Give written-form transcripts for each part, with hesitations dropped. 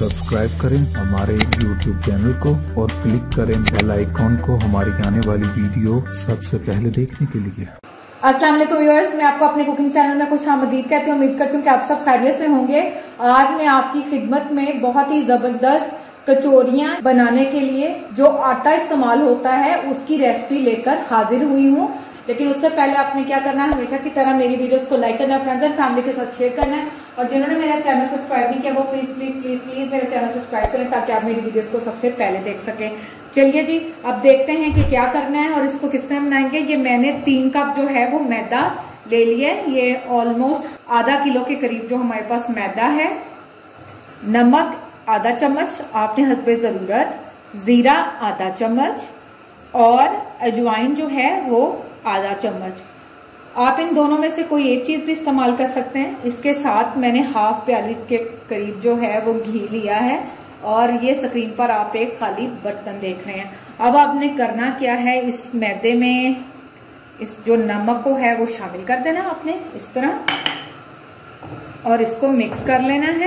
Subscribe करें हमारे YouTube channel को और क्लिक करें बेल आइकॉन को हमारी आने वाली वीडियो सबसे पहले देखने के लिए। अस्सलाम वालेकुम व्यूअर्स, मैं आपको अपने कुकिंग चैनल में खुशामदीद कहती हूँ। उम्मीद करती हूँ कि आप सब खैरियत से होंगे। आज मैं आपकी खिदमत में बहुत ही जबरदस्त कचौरियां बनाने के लिए जो आटा इस्तेमाल होता है उसकी रेसिपी लेकर हाजिर हुई हूँ। लेकिन उससे पहले आपने क्या करना है, हमेशा की तरह मेरी वीडियोस को लाइक करना है, फ्रेंड्स एंड फैमिली के साथ शेयर करना है, और जिन्होंने मेरा चैनल सब्सक्राइब नहीं किया वो प्लीज प्लीज प्लीज प्लीज मेरा चैनल सब्सक्राइब करें ताकि आप मेरी वीडियोस को सबसे पहले देख सकें। चलिए जी, अब देखते हैं कि क्या करना है और इसको किस तरह बनाएंगे। ये मैंने 3 कप जो है वो मैदा ले लिया है। ये ऑलमोस्ट आधा किलो के करीब जो हमारे पास मैदा है। नमक आधा चम्मच आपने हस्बे जरूरत, जीरा आधा चम्मच और अजवाइन जो है वो आधा चम्मच। आप इन दोनों में से कोई एक चीज भी इस्तेमाल कर सकते हैं। इसके साथ मैंने हाफ प्याली के करीब जो है वो घी लिया है और ये स्क्रीन पर आप एक खाली बर्तन देख रहे हैं। अब आपने करना क्या है, इस मैदे में इस जो नमक को है वो शामिल कर देना आपने इस तरह, और इसको मिक्स कर लेना है।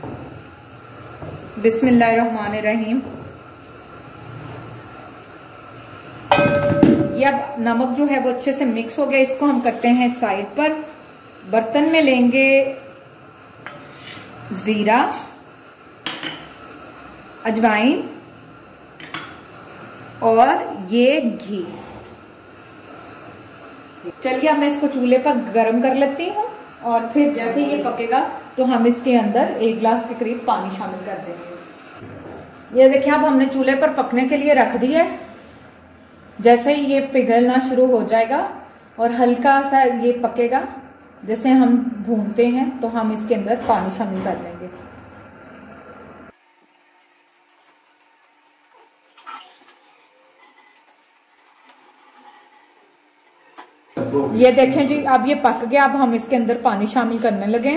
बिस्मिल्लाहिर्रहमानिर्रहीम। ये अब नमक जो है वो अच्छे से मिक्स हो गया। इसको हम करते हैं साइड पर। बर्तन में लेंगे जीरा, अजवाइन और ये घी। चलिए अब मैं इसको चूल्हे पर गर्म कर लेती हूँ और फिर जैसे ये पकेगा तो हम इसके अंदर 1 गिलास के करीब पानी शामिल कर देंगे। ये देखिए अब हमने चूल्हे पर पकने के लिए रख दिया है। जैसे ही ये पिघलना शुरू हो जाएगा और हल्का सा ये पकेगा, जैसे हम भूनते हैं तो हम इसके अंदर पानी शामिल कर लेंगे। ये देखें जी, अब ये पक गया। अब हम इसके अंदर पानी शामिल करने लगे।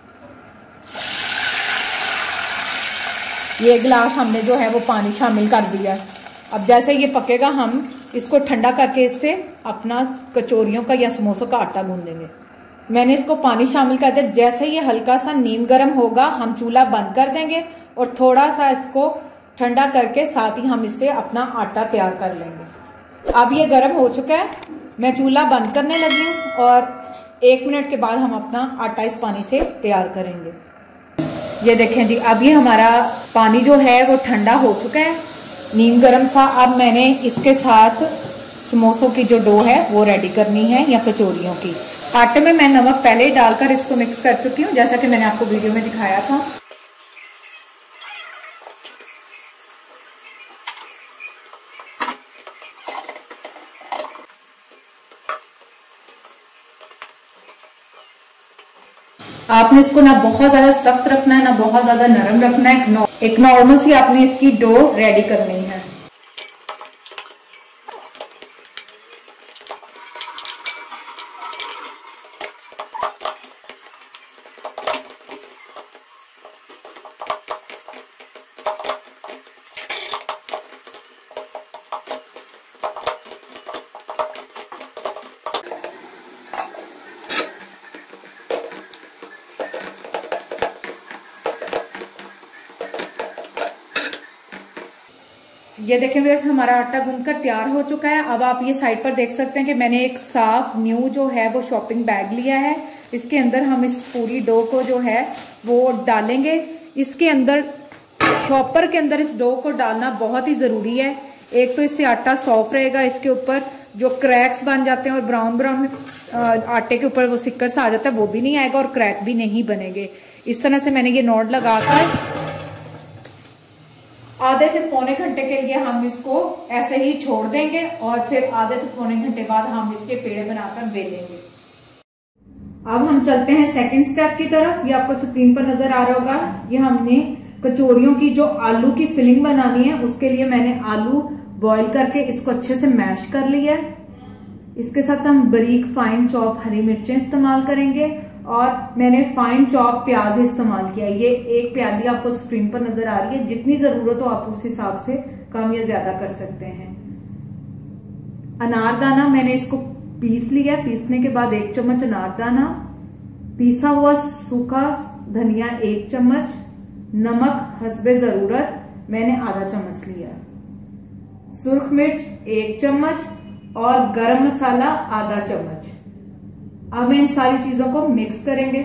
ये गिलास हमने जो है वो पानी शामिल कर दिया। अब जैसे ये पकेगा हम इसको ठंडा करके इससे अपना कचौरियों का या समोसों का आटा गूंदेंगे। मैंने इसको पानी शामिल कर दिया। जैसे ये हल्का सा नीम गर्म होगा हम चूल्हा बंद कर देंगे और थोड़ा सा इसको ठंडा करके साथ ही हम इससे अपना आटा तैयार कर लेंगे। अब ये गर्म हो चुका है, मैं चूल्हा बंद करने लगी हूँ और 1 मिनट के बाद हम अपना आटा इस पानी से तैयार करेंगे। ये देखें जी, अब ये हमारा पानी जो है वो ठंडा हो चुका है, नीम गर्म सा। अब मैंने इसके साथ समोसों की जो डो है वो रेडी करनी है या कचौरियों की। आटे में मैं नमक पहले ही डालकर इसको मिक्स कर चुकी हूँ, जैसा कि मैंने आपको वीडियो में दिखाया था। आपने इसको ना बहुत ज्यादा सख्त रखना है ना बहुत ज्यादा नरम रखना है। एक नॉर्मल सी आपने इसकी डो रेडी करनी है। ये देखें व्यूअर्स, हमारा आटा गूंथकर तैयार हो चुका है। अब आप ये साइड पर देख सकते हैं कि मैंने एक साफ न्यू जो है वो शॉपिंग बैग लिया है। इसके अंदर हम इस पूरी डो को जो है वो डालेंगे। इसके अंदर शॉपर के अंदर इस डो को डालना बहुत ही जरूरी है। एक तो इससे आटा सॉफ्ट रहेगा, इसके ऊपर जो क्रैक्स बन जाते हैं और ब्राउन ब्राउन आटे के ऊपर वो सिक्कर सा आ जाता है वो भी नहीं आएगा और क्रैक भी नहीं बनेंगे। इस तरह से मैंने ये नॉट लगाकर आधे से पौने घंटे के लिए हम इसको ऐसे ही छोड़ देंगे और फिर आधे से पौने घंटे बाद हम इसके पेड़े बनाकर बेलेंगे। अब हम चलते हैं सेकंड स्टेप की तरफ। ये आपको स्क्रीन पर नजर आ रहा होगा। ये हमने कचौरियों की जो आलू की फिलिंग बनानी है उसके लिए मैंने आलू बॉईल करके इसको अच्छे से मैश कर लिया है। इसके साथ हम बारीक फाइन चॉप हरी मिर्चें इस्तेमाल करेंगे और मैंने फाइन चॉप प्याज इस्तेमाल किया। ये 1 प्याली आपको स्क्रीन पर नजर आ रही है। जितनी जरूरत हो आप उस हिसाब से कम या ज्यादा कर सकते हैं। अनारदाना मैंने इसको पीस लिया। पीसने के बाद 1 चम्मच अनारदाना, पीसा हुआ सूखा धनिया 1 चम्मच, नमक हस्बे जरूरत मैंने आधा चम्मच लिया, सुर्ख मिर्च 1 चम्मच और गरम मसाला आधा चम्मच। अब इन सारी चीजों को मिक्स करेंगे।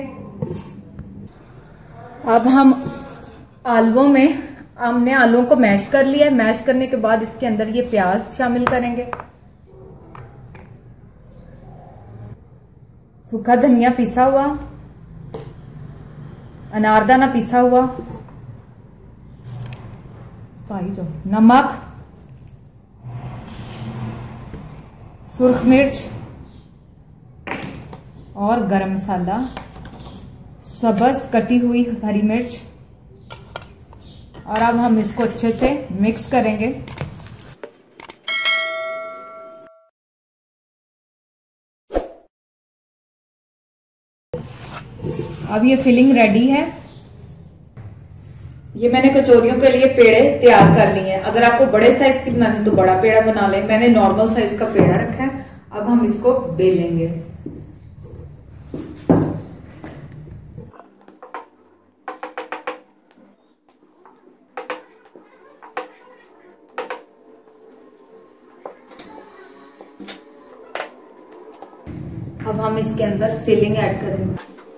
अब हम हमने आलूओं को मैश कर लिया है। मैश करने के बाद इसके अंदर ये प्याज शामिल करेंगे, सूखा धनिया पिसा हुआ, अनारदाना पिसा हुआ, नमक, सुर्ख मिर्च और गरम मसाला, सब्ज कटी हुई हरी मिर्च। और अब हम इसको अच्छे से मिक्स करेंगे। अब ये फिलिंग रेडी है। ये मैंने कचौरियों के लिए पेड़े तैयार कर लिए हैं। अगर आपको बड़े साइज की बनानी तो बड़ा पेड़ा बना लें, मैंने नॉर्मल साइज का पेड़ा रखा है। अब हम इसको बेलेंगे। अब हम इसके अंदर फिलिंग ऐड करेंगे।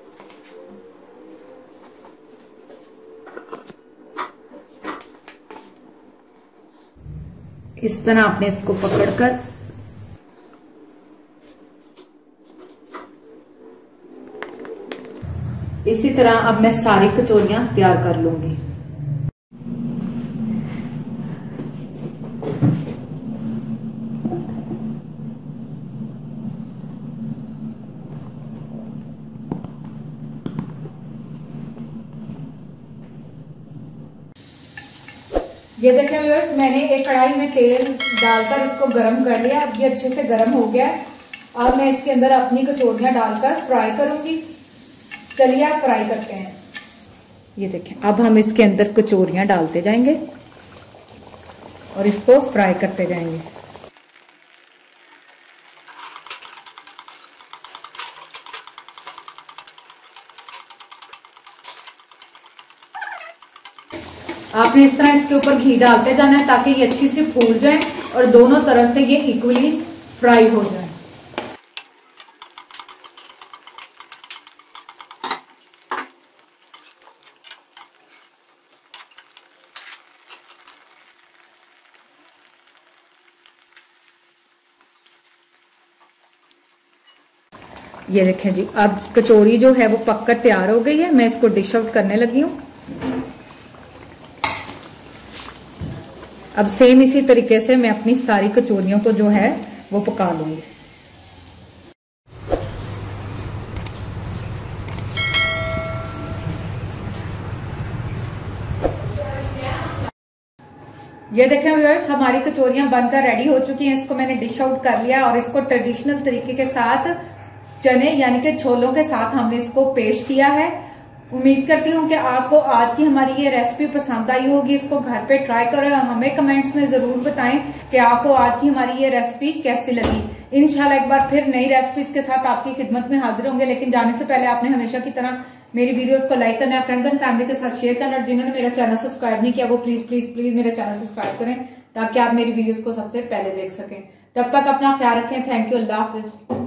इस तरह आपने इसको पकड़कर इसी तरह अब मैं सारी कचौरियां तैयार कर लूंगी। ये देखें व्यूअर्स, मैंने एक कढ़ाई में तेल डालकर इसको गरम कर लिया। अब ये अच्छे से गरम हो गया है। अब मैं इसके अंदर अपनी कचौरियां डालकर फ्राई करूंगी। चलिए आप फ्राई करते हैं। ये देखें, अब हम इसके अंदर कचौरियां डालते जाएंगे और इसको फ्राई करते जाएंगे। आपने इस तरह इसके ऊपर घी डालते जाना है ताकि ये अच्छी से फूल जाए और दोनों तरफ से ये इक्वली फ्राई हो जाए। ये देखें जी, अब कचौरी जो है वो पककर तैयार हो गई है। मैं इसको डिश आउट करने लगी हूँ। अब सेम इसी तरीके से मैं अपनी सारी कचौरियों को जो है वो पका लूंगी। ये देखें व्यूअर्स, हमारी कचौरियां बनकर रेडी हो चुकी हैं। इसको मैंने डिश आउट कर लिया और इसको ट्रेडिशनल तरीके के साथ चने यानी कि छोलों के साथ हमने इसको पेश किया है। उम्मीद करती हूँ कि आपको आज की हमारी ये रेसिपी पसंद आई होगी। इसको घर पे ट्राई करें और हमें कमेंट्स में जरूर बताएं कि आपको आज की हमारी ये रेसिपी कैसी लगी। इंशाल्लाह एक बार फिर नई रेसिपीज के साथ आपकी खिदमत में हाजिर होंगे। लेकिन जाने से पहले आपने हमेशा की तरह मेरी वीडियोस को लाइक करना है, फ्रेंड्स एंड फैमिली के साथ शेयर करना। और जिन्होंने मेरा चैनल सब्सक्राइब नहीं किया वो प्लीज प्लीज प्लीज मेरा चैनल सब्सक्राइब करें ताकि आप मेरी वीडियोस को सबसे पहले देख सकें। तब तक अपना ख्याल रखें। Thank you. अल्लाह हाफिज।